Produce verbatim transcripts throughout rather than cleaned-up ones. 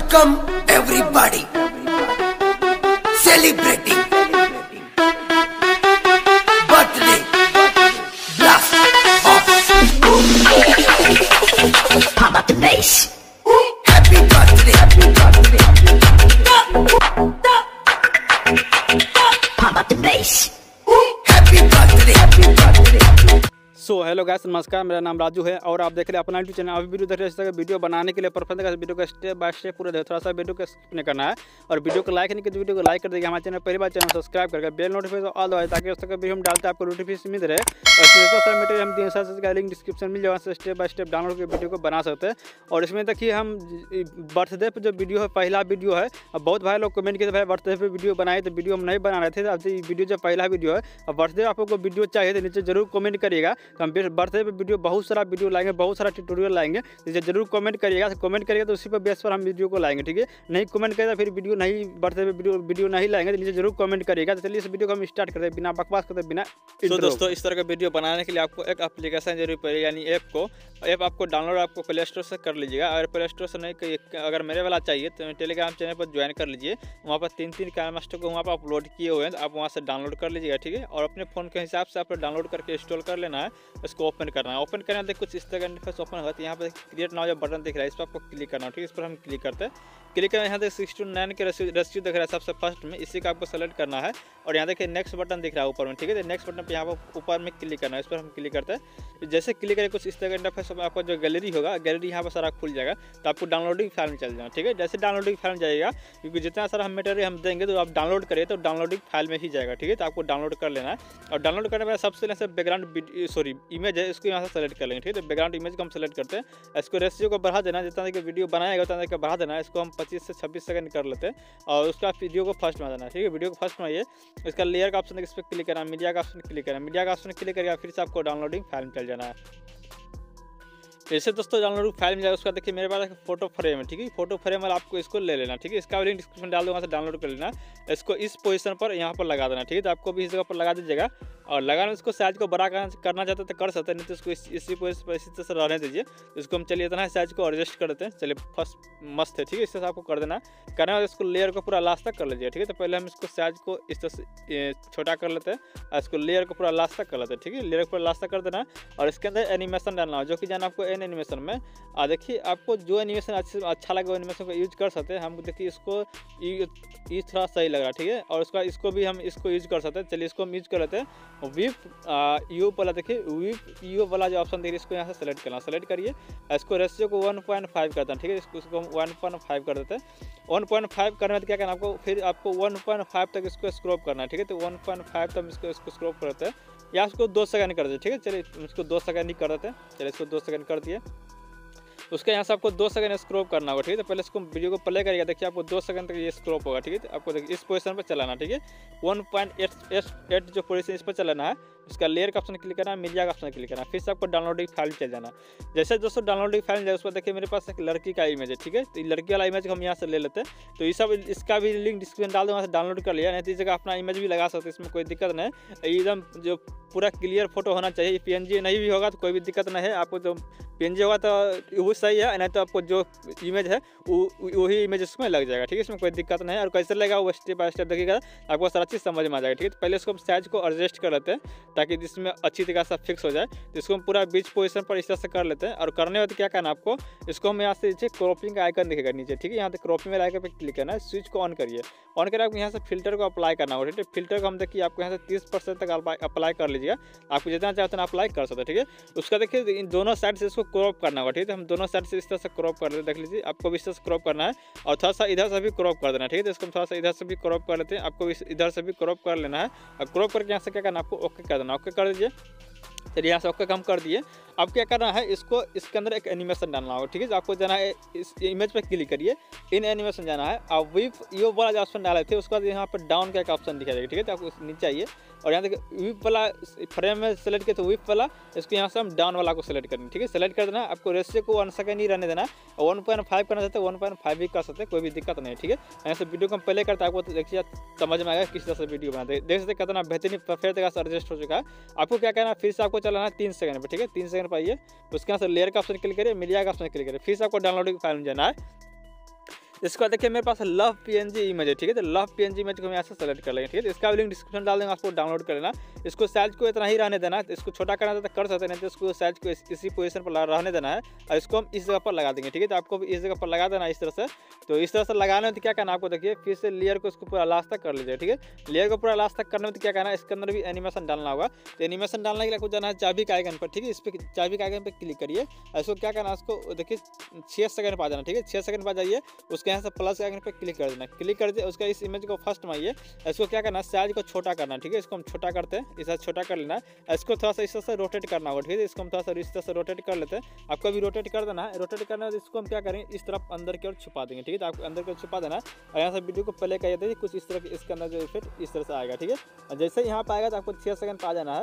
Welcome everybody celebrating birthday blast off. Pump up the bass. Happy birthday, happy birthday. Pump up the bass. Happy birthday, happy birthday. So hello guys, नमस्कार। मेरा नाम राजू है और आप देख रहे हैं अपना यूट्यूब चैनल। अभी वीडियो देख रहे हैं। वीडियो बनाने के लिए परफेक्ट है, वीडियो का स्टेप बाय स्टेप पूरा देखो। थोड़ा सा वीडियो को स्किप नहीं करना है और वीडियो को लाइक नहीं किया तो वीडियो को लाइक कर देगा। हमारे चैनल पहली बार चैनल सब्सक्राइब करके बेल नोटिफिकेशन ऑल दबाए ताकि उस तक वीडियो हम डालते हैं आपको नोटिफिकेशन मिल रहे। और इसमें सारा मटेरियल हम तीन साल का लिंक डिस्क्रिप्शन मिल जाएगा, स्टेप बाय स्टेप डाउनलोड करके वीडियो को बना सकते हैं। और इसमें देखिए हम बर्थडे पर जो वीडियो है, पहला वीडियो है। अब बहुत भाई लोग कमेंट किए भाई बर्थडे पर वीडियो बनाए, तो वीडियो हम नहीं बना रहे थे। अब वीडियो जो पहला वीडियो है, अब बर्थडे आपको वीडियो चाहिए तो नीचे जरूर कमेंट करिएगा। हम बर्थडे पर वीडियो बहुत सारा वीडियो लाएंगे, बहुत सारा ट्यूटोरियल लाएंगे, नीचे जरूर कमेंट करिएगा। कमेंट करिएगा तो उसी पर बेस पर हम वीडियो को लाएंगे, ठीक है। नहीं कमेंट करेगा फिर वीडियो नहीं, बर्थडे पे वीडियो वीडियो नहीं लाएंगे, तो नीचे जरूर कमेंट करिएगा। तो चलिए इस वीडियो को हम स्टार्ट करते हैं बिना बकवास करते, बिना। तो दोस्तों, इस तरह का वीडियो बनाने के लिए आपको एक एप्लीकेशन जरूर पड़ेगी, यानी ऐप को ऐप आपको डाउनलोड आपको प्ले स्टोर से कर लीजिएगा। अगर प्ले स्टोर से नहीं, अगर मेरे वाला चाहिए तो टेलीग्राम चैनल पर ज्वाइन कर लीजिए। वहाँ पर तीन तीन कैम मास्टर को वहाँ पर अपलोड किए हुए हैं, तो आप वहाँ से डाउनलोड कर लीजिएगा, ठीक है। और अपने फ़ोन के हिसाब से आप डाउनलोड करके इंस्टॉल कर लेना है। इसको ओपन करना है। ओपन करना है कुछ इस तरह इंटरफेस ओपन होता है। यहाँ पे क्रिएट नाउ जो बटन दिख रहा है, इस पर आपको क्लिक करना है, ठीक है। इस पर हम क्लिक करते हैं। क्लिक करना, यहाँ देखिए सिक्स टू नाइन के रेशियो दिख रहा है सबसे फर्स्ट में, इसी का आपको सेलेक्ट करना है। और यहाँ देखिए नेक्स्ट बटन दिख रहा है ऊपर में, ठीक है। तो नेक्स्ट बटन पे यहाँ पर ऊपर में क्लिक करना है, इस पर हम क्लिक करते हैं। जैसे क्लिक करें कुछ इस तरह का इंटरफेस आपको जो गैलरी होगा, गैलरी यहाँ पर सारा खुल जाएगा। तो आपको डाउनलोडिंग फाइल में चल जाना, ठीक है। जैसे डाउनलोडिंग फाइल में जाएगा, क्योंकि जितना सारा हम मटेरियल हम देंगे तो आप डाउनलोड करिए तो डाउनलोडिंग फाइल में ही जाएगा, ठीक है। तो आपको डाउनलोड कर लेना है। और डाउनलोड करने के बाद सबसे पहले बैकग्राउंड सॉरी इमेज है, इसको यहाँ से सेलेक्ट कर लेंगे, ठीक है। तो बैकग्राउंड इमेज को हम सेलेक्ट करते हैं। इसको रेशियो को बढ़ा देना, जितना देखिए वीडियो बनाएगा उतना देखिए बढ़ा देना है। इसको हम पच्चीस से छब्बीस सेकंड कर लेते हैं और उसका वीडियो को फर्स्ट में देना है, ठीक है। वीडियो को फर्स्ट में आइए, इसका लेयर का ऑप्शन इस पर क्लिक करना है, मीडिया का ऑप्शन क्लिक करना है। मीडिया का ऑप्शन क्लिक करके फिर से आपको डाउनलोडिंग फाइल में चल जाना है। जैसे दोस्तों डाउनलोड फाइल में जाएगा, उसका देखिए मेरे पास फोटो फ्रेम है, ठीक है। फोटो फ्रेम वाला आपको इसको ले लेना, ठीक है। इसका लिंक डिस्क्रिप्शन डाल दूँगा, से डाउनलोड कर लेना। इसको इस पोजीशन पर यहाँ पर लगा देना, ठीक है। तो आपको भी इस जगह पर लगा दीजिएगा। और लगाना, इसको साइज को बड़ा करना चाहते तो कर सकते हैं, नहीं तो इसको इस, इसी पोजीशन पर इसी तरह से रहने दीजिए। इसको हम चलिए इतना साइज को एडजस्ट कर देते हैं। चलिए फर्स्ट मस्त है, ठीक है। इस तरह से आपको कर देना करना है। इसको लेयर को पूरा लास्ट तक कर लीजिए, ठीक है। तो पहले हम इसको साइज को इस तरह से छोटा कर लेते हैं और इसको लेयर को पूरा लास्ट तक कर लेते हैं, ठीक है। लेयर को पूरा लास्ट तक कर देना और इसके अंदर एनिमेशन डालना हो, जो कि जाना आपको एन एनिमेशन में। आ देखिए आपको जो एनिमेशन अच्छा लगे वो एनिमेशन को यूज कर सकते हैं। हम देखिए इसको ये थोड़ा सही लग रहा है, ठीक है। और उसका इसको भी हम इसको यूज कर सकते हैं। चलिए इसको हम यूज कर लेते हैं। विप यू वाला देखिए, विप यू वाला जो ऑप्शन देखिए, इसको यहाँ से सेलेक्ट करना। सेलेक्ट करिए, इसको रेशियो को वन पॉइंट फाइव करते हैं, ठीक है। इसको इसको हम वन पॉइंट फाइव कर देते हैं। वन पॉइंट फाइव करने में क्या करना आपको, फिर आपको वन पॉइंट फाइव तक इसको स्क्रॉप करना है, ठीक है। तो वन पॉइंट फाइव तक इसको इसको स्क्रॉप करते हैं या इसको दो सेकंड कर देते, ठीक है। चलिए इसको दो सेकंड ही कर देते हैं। चलिए इसको दो सेकंड कर दिए। उसके यहाँ से आपको दो सेकंड स्क्रॉप करना होगा, ठीक है। तो पहले इसको वीडियो को प्ले करिएगा, देखिए आपको दो सेकंड तक ये स्क्रॉप होगा, ठीक है। तो आपको देखिए इस पोजीशन पर चलाना, ठीक है। वन पॉइंट एट एट जो पोजीशन इस पर चलाना है। इसका लेयर का ऑप्शन क्लिक करना है, मीडिया का ऑप्शन क्लिक करना है, फिर से आपको डाउनलोडिंग फाइल चल जाना। जैसे दोस्तों डाउनलोडिंग फाइल जाए, उस पर देखिए मेरे पास एक लड़की का इमेज है, ठीक है। तो लड़की वाला इमेज हम यहाँ से ले लेते हैं। तो ये सब इसका भी लिंक डिस्क्रिप्शन डाल दूँगा, डाउनलोड कर लिया। नहीं तो इस जगह अपना इमेज भी लगा सकते हैं, इसमें कोई दिक्कत नहीं। एकदम जो पूरा क्लियर फोटो होना चाहिए। पी एन जी नहीं भी होगा तो कोई भी दिक्कत नहीं है। आपको जो पी एन जी होगा तो वो सही है, नहीं तो आपको जो इमेज है वही इमेज इसमें लग जाएगा, ठीक है। इसमें कोई दिक्कत नहीं है। और कैसे लगेगा वो स्टेप बाय स्टेप देखिएगा, आपको सारा चीज़ समझ में आ जाएगा, ठीक है। तो पहले इसको हम साइज को एडजस्ट कर लेते हैं ताकि जिसमें अच्छी तरह से फिक्स हो जाए। तो इसको हम पूरा बीच पोजीशन पर इस तरह से कर लेते हैं। और करने बाद क्या करना आपको, इसको हम यहाँ से नीचे क्रॉपिंग का आइकन दिखेगा नीचे, ठीक है। यहाँ से क्रॉपिंग वाले आइकन पर क्लिक करना है, स्विच को ऑन करिए। ऑन करके आपको यहाँ से फिल्टर को अप्लाई करना होगा, ठीक है। फिल्टर को हम देखिए आपको यहाँ से तीस परसेंट तक अप्लाई कर लीजिएगा। आपको जितना चाहते हैं अप्लाई कर सकते हैं, ठीक है। उसका देखिए इन दोनों साइड से इसको क्रॉप करना होगा, ठीक है। तो हम दोनों साइड से इस तरह से क्रॉप कर लेते हैं, देख लीजिए। आपको भी इस तरह से क्रॉप करना है और थोड़ा सा इधर से भी क्रॉप कर देना है, ठीक है। तो इसको थोड़ा सा इधर से भी क्रॉप कर लेते हैं। आपको इधर से भी क्रॉप कर लेना है और क्रॉप करके यहाँ से क्या करना है आपको ओके कर देना। ओके कर दीजिए। चलिए यहाँ से ओके कम कर दिए। अब क्या करना है, इसको इसके अंदर एक एनिमेशन डालना होगा, ठीक है। आपको जाना है इस इमेज पे क्लिक करिए, इन एनिमेशन जाना है। अब विप यो वाला जो ऑप्शन डाले थे उसके बाद यहाँ पर डाउन का एक ऑप्शन दिखाई देगा, ठीक है। तो आपको नीचे आइए और यहाँ देखिए विप वाला फ्रेम में सेलेक्ट किया तो विप वाला, इसको यहाँ से हम डाउन वाला को सेलेक्ट करना, ठीक है। सेलेक्ट कर देना। आपको रेशियो को वन सेकंड ही रहने देना। वन पॉइंट फाइव करना चाहते हैं वन पॉइंट फाइव भी कर सकते हैं, कोई भी दिक्कत नहीं है, ठीक है। यहाँ से वीडियो को हम प्ले करते हैं, आपको देखिए समझ में आएगा किस तरह से वीडियो बनाते हैं। देख सकते कितना बेहतरीन परफेक्ट तरह से एडजस्ट हो चुका है। आपको क्या करना है, फिर से आपको चलाना है तीन सेकंड पर, ठीक है। तीन सेकंड पर आइए, उसके यहाँ से लेयर का ऑप्शन क्लिक करिए, मीडिया का ऑप्शन क्लिक करिए, फिर से आपको डाउनलोडिंग फाइल में जाना है। इसके बाद देखिए मेरे पास लव पीएनजी इमेज है, ठीक है। तो लव पीएनजी इमेज को हम यहाँ से सेलेक्ट कर लेंगे, ठीक है। तो इसका भी लिंक डिस्क्रिप्शन डाल देंगे, आपको डाउनलोड कर लेना। इसको साइज को इतना ही रहने देना है, इसको छोटा करना है तो कर सकते हैं, नहीं तो इसको साइज को इस, इसी पोजीशन पर रहने देना है और इसको हम इस जगह पर लगा देंगे, ठीक है। तो आपको भी इस जगह पर लगा देना है इस तरह से। तो इस तरह से लगाने में तो क्या करना है आपको, देखिए फिर से लेयर को इसको पूरा लास्ट तक कर लीजिए, ठीक है। लेयर को पूरा लास्ट तक करने में तो क्या करना है, इसके अंदर भी एनिमेशन डालना होगा। तो एनिमेशन डालने के लिए आपको जाना है चाबी का आइकन पर, ठीक है। इस पर चाबी का आइकन पर क्लिक करिए और इसको क्या करना है, इसको देखिए छः सेकंड पर आ जाना, ठीक है। छः सेकंड पर जाइए, उसके यहाँ से प्लस के आइकन पर क्लिक कर देना। क्लिक कर दिए, उसका इस इमेज को फर्स्ट में आइए, इसको क्या करना है साइज को छोटा करना, ठीक है। इसको हम छोटा करते हैं, इसे छोटा कर लेना है। इसको थोड़ा सा इस तरह से रोटेट करना होगा, ठीक है। इसको हम थोड़ा सा इस तरह से रोटेट कर लेते हैं। आपको भी रोटेट कर देना है। रोटेट करना है तो इसको हम क्या करेंगे, इस तरफ अंदर की ओर छुपा देंगे, ठीक है। तो आपको अंदर की ओर छुपा देना है और यहाँ से वीडियो को प्ले कर देते कुछ इस तरह इसके अंदर जो इफेक्ट इस तरह से आएगा, ठीक है। और जैसे यहाँ पर आएगा तो आपको छः सेकंड पर आ जाना है।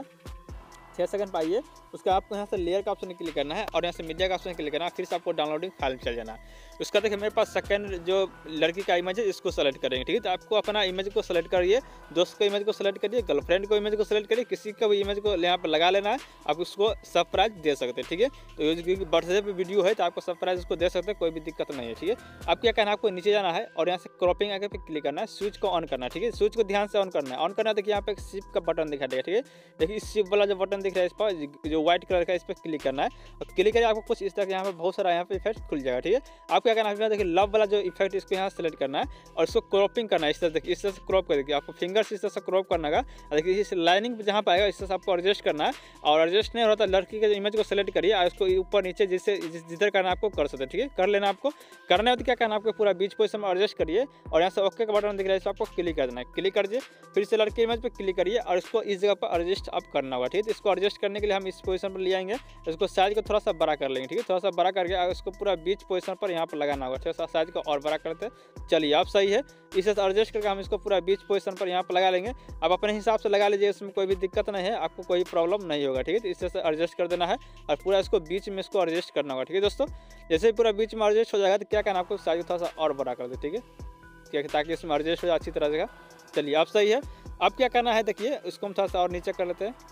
छः सेकंड पाइए, उसका आपको यहाँ से लेयर का ऑप्शन क्लिक करना है और यहाँ से मीडिया का ऑप्शन क्लिक करना है, फिर से आपको डाउनलोडिंग फाइल में चल जाना है। उसका देखिए मेरे पास सेकंड जो लड़की का इमेज है इसको सेलेक्ट करेंगे, ठीक है। तो आपको अपना इमेज को सेलेक्ट करिए, दोस्त का इमेज को सेलेक्ट करिए, गर्लफ्रेंड को इमेज को सेलेक्ट करिए, किसी का भी इमेज को यहाँ पर लगा लेना है। आप उसको सरप्राइज दे सकते हैं, ठीक है। तो क्योंकि बर्थडे पे वीडियो है तो आपको सरप्राइज उसको दे सकते हैं, कोई भी दिक्कत नहीं है, ठीक है। आप क्या करना है, आपको नीचे जाना है और यहाँ से क्रॉपिंग आगे पे क्लिक करना है, स्विच को ऑन करना है, ठीक है। स्विच को ध्यान से ऑन करना है। ऑन करना है देखिए यहाँ पे एक शिप का बटन दिखा देगा, ठीक है। देखिए इस शिप वाला जो बटन दिख रहा है इस पर जो व्हाइट कलर का, इस पर क्लिक करना है और क्लिक करिए, आपको कुछ इस तरह यहाँ पे बहुत सारा यहाँ पे इफेक्ट खुल जाएगा, ठीक है। आप क्या करना है, देखिए लव वाला जो इफेक्ट इसको यहाँ सेलेक्ट करना है और इसको क्रॉपिंग करना है, इस तरह देखिए इस तरह से क्रॉप कर देखिए, आपको फिंगर्स इस तरह से क्रॉप करना है। देखिए इस लाइनिंग जहाँ पे आएगा इस तरह से आपको एडजस्ट करना है और एडजस्ट नहीं हो रहा था लड़की के इमेज को सेलेक्ट करिए और इसको ऊपर नीचे जिससे जिधर करना आपको कर सकते हैं, ठीक है। कर लेना आपको करना है तो क्या करना है, आपको पूरा बीच पोजिशन में एडजस्ट करिए और यहाँ से ओके का बटन दिख रहा है, इसको आपको क्लिक कर देना है। क्लिक कर दिए, फिर से लड़की इमेज पर क्लिक करिए और इसको इस जगह पर एडजस्ट आप करना होगा, ठीक है। तो इसको एडजस्ट करने के लिए हम इस पोजीशन पर ले आएंगे, इसको साइज को थोड़ा सा बड़ा कर लेंगे, ठीक है। थोड़ा सा बड़ा करके उसको पूरा बीच पोजीशन पर यहाँ पर लगाना होगा, थोड़ा सा साइज को और बड़ा करते हैं। चलिए अब सही है, इसे एडजस्ट करके हम इसको पूरा बीच पोजीशन पर यहाँ पर लगा लेंगे। आप अपने हिसाब से लगा लीजिए, इसमें कोई भी दिक्कत नहीं है, आपको कोई प्रॉब्लम नहीं होगा, ठीक है। तो इस तरह से एडजस्ट कर देना है और पूरा इसको बीच में इसको एडजस्ट करना होगा, ठीक है दोस्तों। जैसे ही पूरा बीच में एडजस्ट हो जाएगा तो क्या करना आपको साइज थोड़ा सा और बड़ा कर दे, ठीक है, क्या ताकि इसमें एडजस्ट हो जाए अच्छी तरह से। चलिए अब सही है। अब क्या करना है, देखिए इसको हम थोड़ा सा और नीचे कर लेते हैं।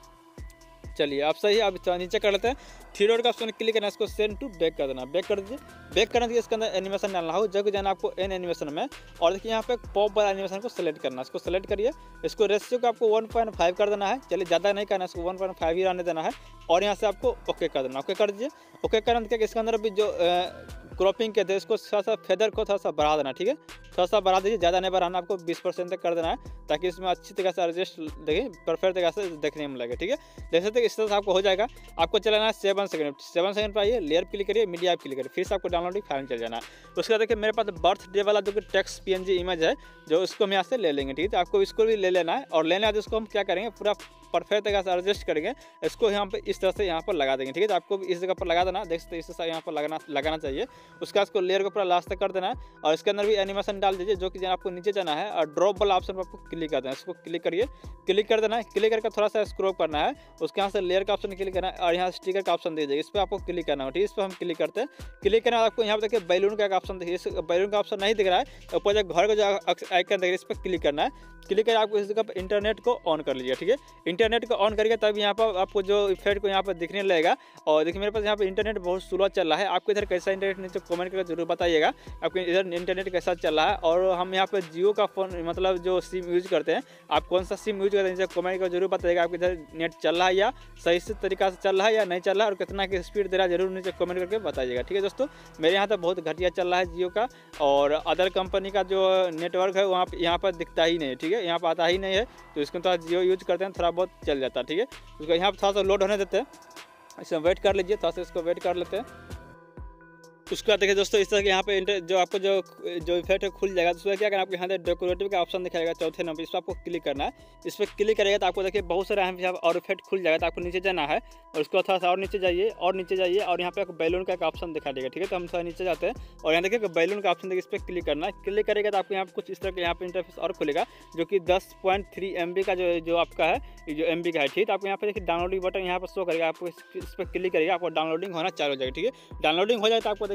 चलिए आप सही है, अब नीचे कर लेते हैं। थ्री डॉट का ऑप्शन क्लिक करना है, इसको सेंड टू बैक कर देना, बैक कर दीजिए। बैक करने के इसके अंदर एनिमेशन डालना हो, जगह जाना आपको एन एनिमेशन में और देखिए यहाँ पे पॉप वाला एनिमेशन को सेलेक्ट करना है, इसको सेलेक्ट करिए। इसको रेशियो को आपको वन पॉइंट फाइव कर देना है, चलिए ज़्यादा नहीं करना है, इसको वन पॉइंट फाइव ही रहने देना है और यहाँ से आपको ओके कर देना। ओके कर दीजिए। ओके करने के इसके अंदर भी जो क्रॉपिंग कहते हैं इसको थोड़ा सा फेदर को थोड़ा सा बढ़ा देना, ठीक है। थोड़ा सा बढ़ा दीजिए, ज़्यादा नहीं बढ़ाना, आपको बीस परसेंट तक कर देना है ताकि इसमें अच्छी तरह से एडजस्ट देखिए परफेक्ट तरह से देखने में लगे, ठीक है। जैसे तक इस तरह से आपको हो जाएगा। आपको चलाना है सेवन सेकंड सेवन सेकंड पर आइए, लेयर क्लिक करिए, मीडिया क्लिक करिए, फिर से आपको डाउनलोडिंग फाइल चल जाना है। उसके बाद देखिए मेरे पास बर्थडे वाला जो कि टेक्स्ट पीएनजी इमेज है जो इसको हम यहाँ से ले लेंगे, ठीक है। तो आपको इसको भी ले लेना है और लेना है तो इसको हम क्या करेंगे, पूरा परफेक्ट तरह से एडजस्ट करेंगे, इसको यहाँ पे इस तरह से यहाँ पर लगा देंगे, ठीक है। तो आपको इस जगह पर लगा देना, देख सकते इस तरह यहाँ पर लगाना लगाना चाहिए। उसका इसको लेयर को पूरा लास्ट तक कर देना है और इसके अंदर भी एनिमेशन डाल दीजिए, जो कि आपको नीचे जाना है और ड्रॉप वाला ऑप्शन पर आपको क्लिक कर देना है, इसको क्लिक करिए। क्लिक कर देना है, क्लिक करके थोड़ा सा स्क्रॉल करना है, उसके यहाँ से लेयर का ऑप्शन क्लिक करना है और यहाँ स्टिकर का ऑप्शन दीजिए, इस पर आपको क्लिक करना है, ठीक है। इस पर हम क्लिक करते हैं। क्लिक करना आपको यहाँ पर देखिए बैलून का ऑप्शन देखिए, इस बैलून का ऑप्शन नहीं दिख रहा है, ऊपर जो घर का जो आइकन दिख रहा है इस पर क्लिक करना है। क्लिक करके आपको इस जगह पर इंटरनेट को ऑन कर लीजिए, ठीक है। इंटरनेट को ऑन करिए तब यहाँ पर आपको जो इफेक्ट को यहाँ पर दिखने लगेगा। और देखिए मेरे पास यहाँ पर इंटरनेट बहुत स्लो चल रहा है, आपको इधर कैसा इंटरनेट नीचे कमेंट करके जरूर बताइएगा आपको इधर इंटरनेट कैसा चल रहा है। और हम यहाँ पे जियो का फ़ोन मतलब जो सिम यूज करते हैं, आप कौन सा सिम यूज करते हैं नीचे कमेंट करके जरूर बताइएगा आपको इधर नेट चल रहा है या सही से तरीका से चल रहा है या नहीं चल रहा है और कितना की स्पीड दे रहा है, जरूर नीचे कमेंट करके बताइएगा, ठीक है दोस्तों। मेरे यहाँ तो बहुत घटिया चल रहा है जियो का और अदर कंपनी का जो नेटवर्क है वहाँ यहाँ पर दिखता ही नहीं है, ठीक है, यहाँ पर आता ही नहीं है। तो इसको थोड़ा जियो यूज करते हैं, थोड़ा बहुत चल जाता है, ठीक है। उसको यहाँ पर थोड़ा सा लोड होने देते हैं, इसे वेट कर लीजिए, थोड़ा सा इसको वेट कर लेते हैं। उसके बाद देखिए दोस्तों इस तरह के यहाँ पे इंटर जो आपको जो जो इफेक्ट है खुल जाएगा। तो उसमें क्या करना है, आपको यहाँ पे डेकोरेटिव का ऑप्शन दिखाएगा चौथे नंबर, इस पर आपको क्लिक करना है। इस पर क्लिक करेगा तो आपको देखिए बहुत सारे यहाँ और इफेक्ट खुल जाएगा। तो आपको नीचे जाना है और उसको थोड़ा सा और नीचे जाइए और नीचे जाइए और यहाँ पे आपको बैलून का ऑप्शन दिखा देगा, ठीक है। तो हम थोड़ा नीचे जाते हैं और यहाँ देखिए बैलून का ऑप्शन देखिए, इस पर क्लिक करना है। क्लिक करेगा तो आपको यहाँ पे कुछ इस तरह का यहाँ पे इंटरफेस और खुलेगा जो कि दस पॉइंट थ्री एम बी का जो जो आपका है जो एम बी का है, ठीक है। तो आपको यहाँ पे देखिए डाउनलोडिंग बटन यहाँ पर शो करेगा, आपको इस पर क्लिक करेगा, आपको डाउनलोडिंग होना चालू हो जाएगा, ठीक है। डाउनलोडिंग हो जाए तो आपको देखिए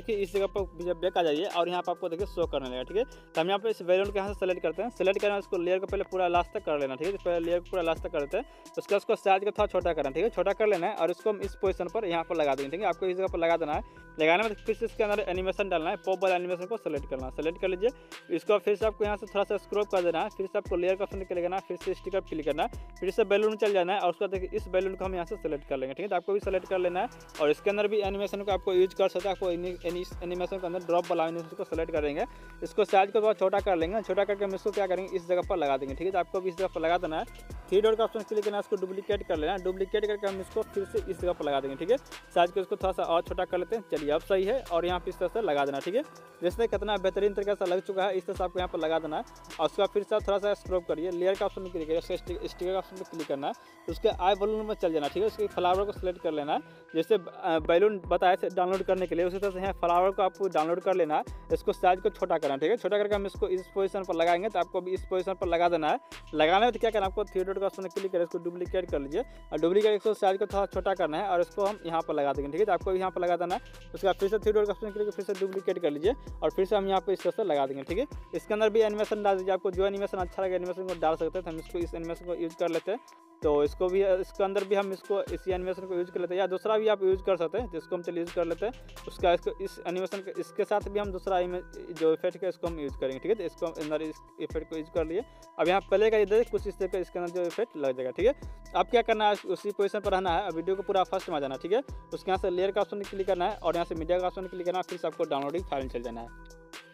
देखिए इस जगह पर जब बैक आ जाइए और यहाँ पर आपको देखिए शो करने लगेगा। ठीक है, तो हम यहाँ पे इस बैलून के यहाँ से सेलेक्ट करते हैं। सेलेक्ट करना इसको लेयर को पहले पूरा लास्ट तक कर लेना। ठीक है, तो पहले लेयर को पूरा लास्ट तक करते हैं, उसके बाद उसको साइज को थोड़ा छोटा करना। ठीक है, छोटा कर लेना है और इसको हम इस पोजीशन पर यहाँ पर लगा देंगे। ठीक है, आपको इस जगह पर लगा देना है। लगाने में फिर से इसके अंदर एनिमेशन डालना है, पॉप वाला एनिमेशन को सेलेक्ट करना है। सेलेक्ट कर लीजिए, इसको फिर से आपको यहाँ से थोड़ा सा स्क्रॉप कर देना है। फिर से आपको लेयर का ऑप्शन क्लिक करना है, फिर से स्टिकर क्लिक करना है, फिर से बैलून चल जाना है और उसके बाद देखिए इस बैलून को हम यहाँ से सेलेक्ट कर लेंगे। ठीक है, तो आपको भी सेलेक्ट कर लेना है और इसके अंदर भी एनिमेशन को आपको यूज कर सकते हैं। आपको एनिमेशन के अंदर ड्रॉप वाला एनिमेशन को सेलेक्ट करेंगे, इसको साइज को थोड़ा छोटा कर लेंगे। छोटा करके हम इसको क्या करेंगे इस जगह पर लगा देंगे। ठीक है, तो आपको भी इस जगह पर लगा देना है। थ्री डॉट का ऑप्शन क्लिक करना है, इसको डुप्लीकेट कर लेना है। डुप्लीकेट करके हम इसको फिर से इस जगह पर लगा देंगे। ठीक है, साइज को इसको थोड़ा सा और छोटा कर लेते हैं। चलिए अब सही है और यहाँ पे इस तरह से लगा देना। ठीक है, जैसे कितना बेहतरीन तरीके से लग चुका है, इस तरह से आपको यहाँ पर लगा देना है और उसका फिर से थोड़ा सा स्क्रॉप करिए, लेयर का ऑप्शन में क्लिक करिए, उसके स्टिकर का ऑप्शन पर क्लिक करना है, उसके आई बलून में चल जाना। ठीक है, उसके फ्लावर को सिलेक्ट कर लेना है, जैसे बैलून बताया थे डाउनलोड करने के लिए उसी तरह से यहाँ फ्लावर को आपको डाउनलोड कर लेना है। इसको साइज को छोटा करना है। ठीक है, छोटा करके हम इसको इस पोजीशन पर लगाएंगे, तो आपको भी इस पोजीशन पर लगा देना है। लगाने में तो क्या करना है, आपको थ्री डॉट का ऑप्शन क्लिक करें, इसको डुप्लीकेट कर लीजिए और डुप्लीकेट इसको साइज को थोड़ा छोटा करना है और इसको हम यहाँ पर लगा देंगे। ठीक है, तो आपको यहाँ पर लगा देना है। उसके बाद फिर से थ्री डॉट का ऑप्शन क्लिक फिर से डुप्लीकेट कर लीजिए और फिर से हम यहाँ पर इस तरह से लगा देंगे। ठीक है, इसके अंदर भी एनिमेशन डाल दीजिए, आपको जो एनिमेशन अच्छा लगे एनिमेशन को डाल सकते हैं। तो हम इसको इस एनिमेशन को यूज कर लेते हैं, तो इसको भी इसके अंदर भी हम इसको इसी एनिमेशन को यूज कर लेते हैं, या दूसरा भी आप यूज कर सकते हैं, जिसको हम चलिए यूज कर लेते हैं। उसका इसको इस एनिमेशन के इसके साथ भी हम दूसरा जो इफेक्ट है इसको हम यूज करेंगे। ठीक है, तो इसको अंदर इस इफेक्ट को यूज कर लिए। अब यहाँ पहले का इधर कुछ इस तरह का इसके अंदर जो इफेक्ट लग जाएगा। ठीक है, अब क्या करना है, उसी पोजीशन पर रहना है, वीडियो को पूरा फर्स्ट में आ जाना। ठीक है, उसके यहाँ से लेयर का ऑप्शन क्लिक करना है और यहाँ से मीडिया का ऑप्शन क्लिक करना है, फिर से आपको डाउनलोडिंग फाइल चल जाना है।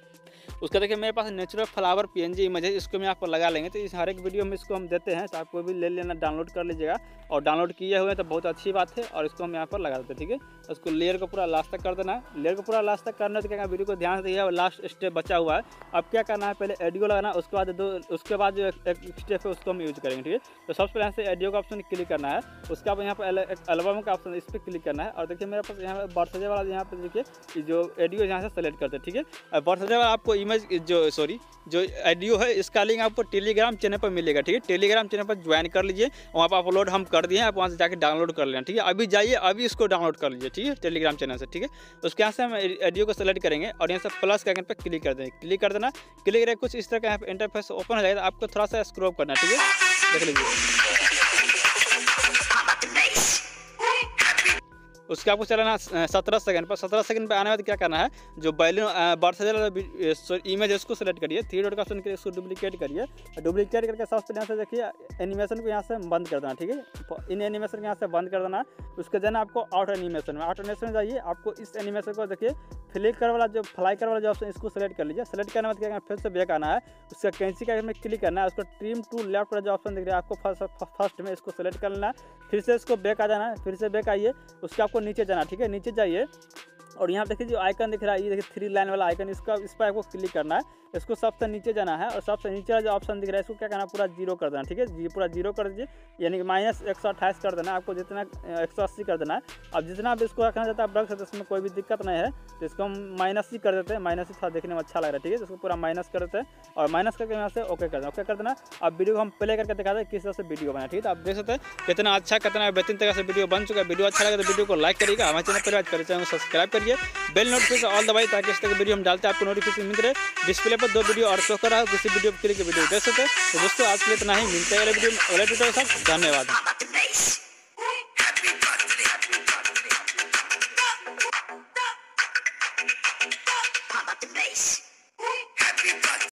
उसका देखिए मेरे पास नेचुरल फ्लावर पीएनजी इमेज है, इसको मैं आपको लगा लेंगे। तो इस हर एक वीडियो में इसको हम देते हैं, तो आपको भी ले लेना, डाउनलोड कर लीजिएगा और डाउनलोड किए हुए तो बहुत अच्छी बात है। और इसको हम यहाँ पर लगा देते हैं। ठीक है, उसको लेयर को पूरा लास्ट तक कर देना है। लेयर को पूरा लास्ट तक करना है तो क्या वीडियो को ध्यान से दिया, लास्ट स्टेप बचा हुआ है। अब क्या करना है, पहले एडियो लगाना, उसके बाद दो उसके बाद जो एक स्टेप है उसको हम यूज करेंगे। ठीक है, तो सबसे पहले यहाँ से एडियो का ऑप्शन क्लिक करना है, उसके बाद यहाँ पर एल्बम का ऑप्शन इस पर क्लिक करना है और देखिए मेरे पास यहाँ पर बर्थडे वाला यहाँ पर देखिए जो एडियो यहाँ से सेलेक्ट करते हैं। ठीक है, और बर्थडे वाला आपको इमेज जो सॉरी जो ऑडियो है इसका लिंक आपको टेलीग्राम चैनल पर मिलेगा। ठीक है, टेलीग्राम चैनल पर ज्वाइन कर लीजिए, वहाँ पर अपलोड हम कर दिए हैं, आप वहाँ से जाकर डाउनलोड कर लेना। ठीक है, अभी जाइए अभी इसको डाउनलोड कर लीजिए। ठीक है, टेलीग्राम चैनल से। ठीक है, उसके यहाँ से हम ऑडियो को सेलेक्ट करेंगे और यहाँ से प्लस के आइकन पर क्लिक कर देंगे। क्लिक कर देना, क्लिक करके कुछ इस तरह का यहाँ पर इंटरफेस ओपन हो जाएगा, आपको थोड़ा सा स्क्रॉल करना। ठीक है, देख लीजिए, उसके आपको चलाना सत्रह सेकंड पर। सत्रह सेकंड पर आने बाद क्या करना है, जो बैलून बर्थडे इमेज है उसको सेलेक्ट करिए, थ्री डॉट का ऑप्शन करिए, उसको डुप्लीकेट करिए। डुप्लीकेट करके सबसे यहाँ से देखिए एनिमेशन को यहाँ से बंद कर देना। ठीक है, इन एनिमेशन को यहाँ से बंद कर देना। उसके देना आपको आउट एनिमेशन में, आउट एनिमेशन में जाइए, आपको इस एनिमेशन को देखिए फ्लिकर वाला जो फ्लाई कर वाला जो ऑप्शन इसको सेलेक्ट कर लीजिए। सेलेक्ट करने में क्या करना, फिर से बैक आना है, उसका कैंची का में क्लिक करना है, उसको ट्रिम टू लेफ्ट वाला जो ऑप्शन दिख रहा है आपको फर्स्ट में, इसको सेलेक्ट कर लेना है, फिर से इसको बैक आ जाना है, फिर से बैक आइए, उसके आपको नीचे जाना। ठीक है, नीचे जाइए और यहाँ देखिए जो आइकन दिख रहा है, ये देखिए थ्री लाइन वाला आइकन, इसका इस पर आपको क्लिक करना है, इसको सबसे नीचे जाना है और सबसे नीचे जो ऑप्शन दिख रहा है इसको क्या करना है, पूरा जीरो कर देना। ठीक है, जी पूरा जीरो कर दीजिए, यानी कि माइनस एक सौ अट्ठाईस कर देना है, आपको जितना एक सौ अस्सी कर देना है। अब जितना भी इसको रखना चाहता है आप रख सकते हैं, इसमें कोई भी दिक्कत नहीं है। तो इसको हम माइनस ही कर देते हैं, माइनस ही थोड़ा देखने में अच्छा लग रहा है। ठीक है, तो इसको पूरा माइनस कर देते हैं और माइनस करके यहाँ से ओके कर देना। ओके कर देना, अब वीडियो को हम प्ले करके दिखा दें किस तरह से वीडियो बना। ठीक है, तो आप देख सकते हैं कितना अच्छा कितना बेहतरीन तरह से वीडियो बन चुका है। वीडियो अच्छा लगे तो वीडियो को लाइक करिएगा, हमारे चैनल पर करिए, चैनल को सब्सक्राइब करिए, बेल नोटिफिकेशन ऑल दबाइए ताकि इस तरह की वीडियो हम डालते हैं आपको नोटिफिकेशन मिल रहे। डिस्प्ले पर दो वीडियो और शो कर रहा है, किसी वीडियो के लिए वीडियो देख सकते हैं। तो दोस्तों आज के लिए इतना ही, मिलते हैं अगले वीडियो में अगले वीडियो के साथ। धन्यवाद।